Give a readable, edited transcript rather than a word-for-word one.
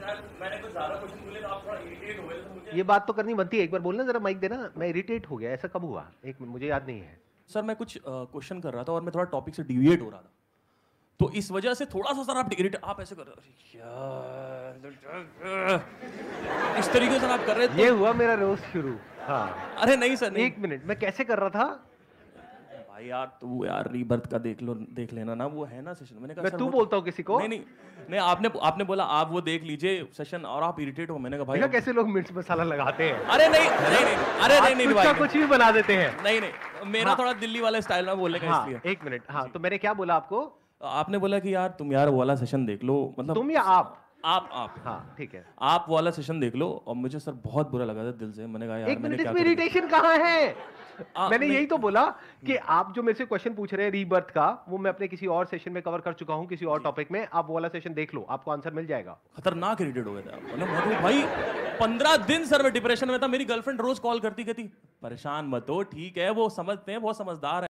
मैंने कुछ ज्यादा क्वेश्चन बोले तो आप थोड़ा इरिटेट हो गए, तो मुझे ये बात तो करनी बनती है। एक बार बोलना जरा, माइक देना। मैं इरिटेट हो गया, ऐसा कब हुआ? एक मिनट, मुझे याद नहीं है। सर मैं कुछ क्वेश्चन कर रहा था और मैं थोड़ा टॉपिक से डिविएट हो रहा था, तो इस वजह से थोड़ा सा सर आप इरिटेट, आप ऐसे कर रहे हो, यार इस तरीके से आप कर रहे थे ये तो, हुआ मेरा रोज शुरू। हाँ, अरे नहीं सर नहीं। एक मिनट, मैं कैसे कर रहा था? भाई यार तू यार रीबर्थ का देख लो, देख लेना ना, वो है ना सेशन। मैंने कहा मैं सर तू वो बोलता हूँ किसी को? नहीं नहीं नहीं, आपने बोला आप वो देख लीजिए सेशन और आप इरिटेट हो। मैंने कहा भाई देखा कैसे लोग मिर्च मसाला लगाते हैं। अरे नहीं नहीं नहीं, अरे आज नहीं नहीं कुछ भाई का नहीं। कुछ भी बना देते हैं। नहीं नहीं, मेरा हाँ। थोड़ा दिल्ली वाला स्टाइल में बोलने का हाँ, इसलिए। एक मिनट। हाँ, तो मैंने क्या बोला आपको? आपने बोला कि यार तुम यार वो वाला सेशन देख लो, मतलब तुम या आप? आप हाँ, ठीक है। आप वो वाला सेशन देख लो। और मुझे सर बहुत बुरा लगा था दिल से। मैंने कहा यार एक मैंने मिनट, क्या इसमें कर दिया। इरिटेशन कहाँ है? मैंने नहीं, यही तो बोला कि आप जो मेरे से क्वेश्चन पूछ रहे हैं रीबर्थ का, वो मैं अपने किसी और सेशन में कवर कर चुका हूं, किसी और टॉपिक में। आप वो वाला सेशन देख लो, आपको आंसर मिल जाएगा। खतरनाक इरिटेट हो गए थे आप। मतलब मैं भाई 15 दिन सर मैं डिप्रेशन में था। मेरी गर्लफ्रेंड रोज कॉल करती कहती परेशान मत हो, ठीक है वो समझते हैं, बहुत समझदार है।